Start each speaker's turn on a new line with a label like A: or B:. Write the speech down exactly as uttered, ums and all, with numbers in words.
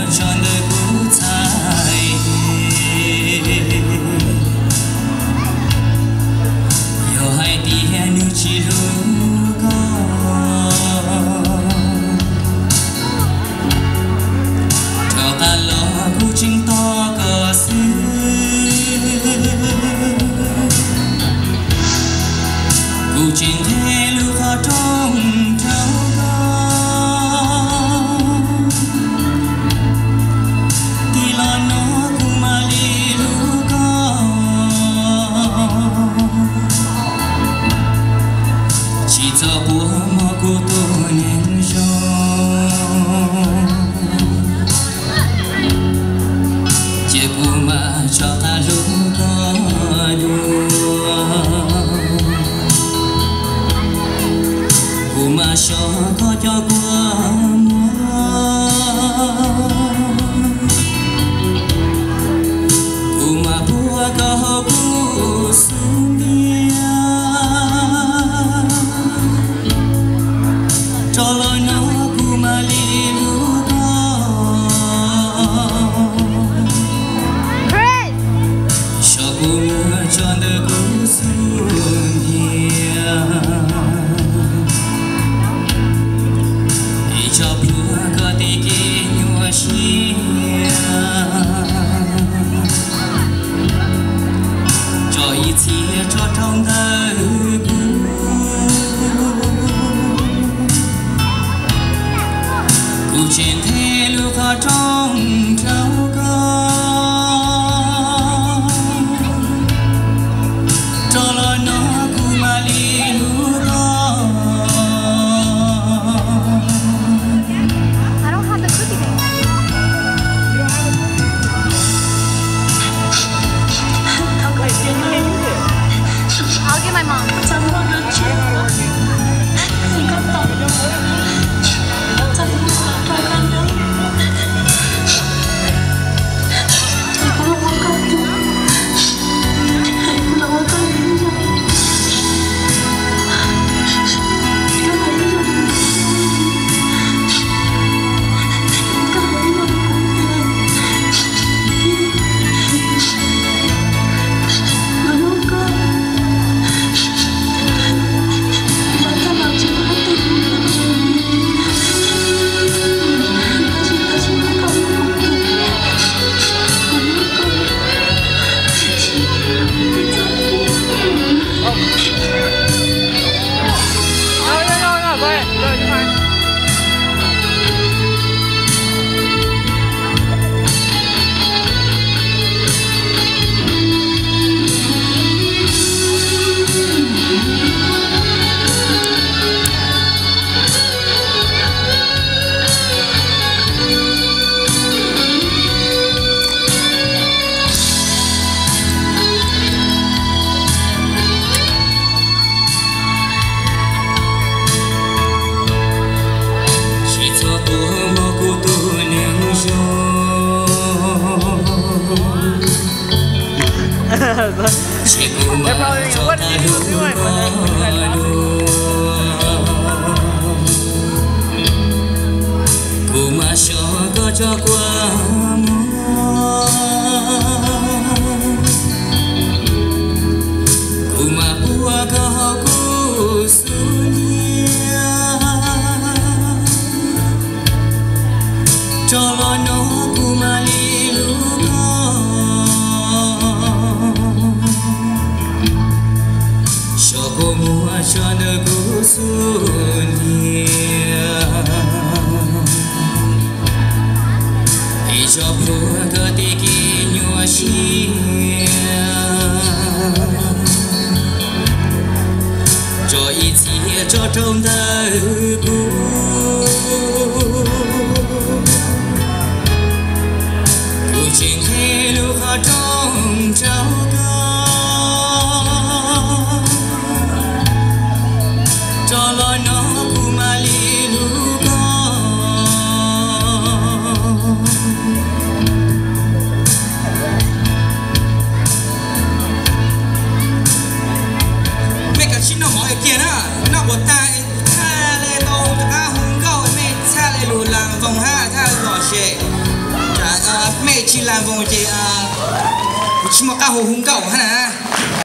A: chọn đời cũ dài yêu hai tia nước chỉ luôn có cho ta lo cú chính to cờ xưa cú chính thế lưu khó trong trao Yeng Xiong chỉ của mà cho ta lúc có đua của mà cho có cho qua của mà bua có bua xuống cho lời nó của mà li lu cho của mưa cho đời của xuân hiền để cho bùa có thể kê nhua xia cho ý chia cho trong đời cú trên thế lưu khó trong trao con cho lời nó cú mà li lu con.
B: I don't have the cookie thing. I'll get my mom.
A: They're probably thinking, what are you doing? Cú mà cho có cho qua cú mà bua có cú xuân cho lo nó cú mà li lu cô mua cho nơi cũ xuân hiền để cho bùa cơ thể kê nhua xia cho ý chia cho trong đời cũ cụ trình thế lúc khó trong trao cho lời nó của mà li lu con mấy cái chuyện nó mọi kia á nó của ta tha lê tô ta hùng câu mẹ tha lê lù làng vòng ha tha gò xệ chỉ làm vào chị à chỉ mà cá hồ hung cẩu hả nè